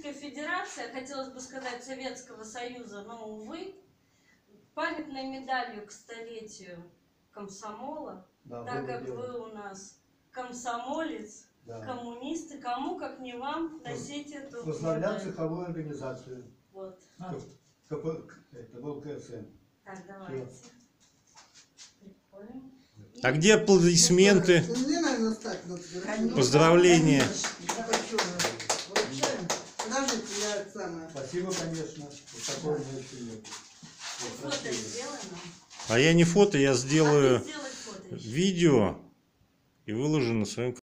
Российская Федерация, хотелось бы сказать Советского Союза, но, увы, памятной медалью к столетию комсомола, Да, так как вы у нас комсомолец, да, коммунисты, кому, как не вам, носить эту возглавлял медаль. цеховую организацию. Вот. Это был КСМ. Так, давайте. Прикольно. А где аплодисменты? Мне, наверное, стать надо. Поздравления. Подождите, я это самое. Спасибо, конечно. Вот такого у меня еще нет. Вот Фото красиво. сделано. А я не фото, я А сделаю ты сделай фото еще. видео и выложу на своем